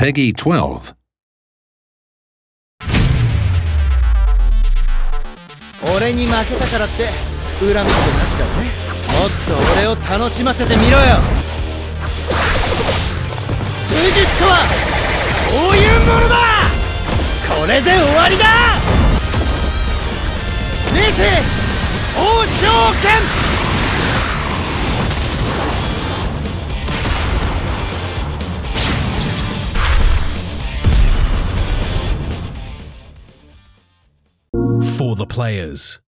Peggy 12. 俺に負けたからって恨みっこなしだぜ。もっと俺を楽しませてみろよ。武術とはこういうものだ。これで終わりだ。見て王将剣。 For the players.